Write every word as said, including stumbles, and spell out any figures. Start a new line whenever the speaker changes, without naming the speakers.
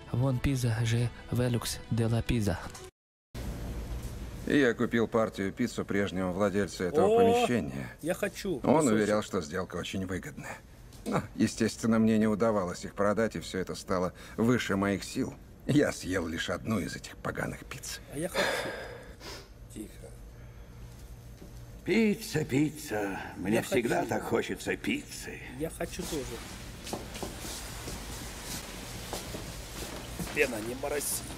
Вон пиза же велюкс де ла пиза.
Я купил партию пиццу прежнего владельца этого
О,
помещения.
Я хочу.
Он
кусочек.
уверял, что сделка очень выгодная. Но, естественно, мне не удавалось их продать, и все это стало выше моих сил. Я съел лишь одну из этих поганых пицц.
А я хочу. Тихо.
Пицца, пицца. Мне
Я
всегда
хочу.
так хочется пиццы.
Я хочу тоже. Лена, не мороси.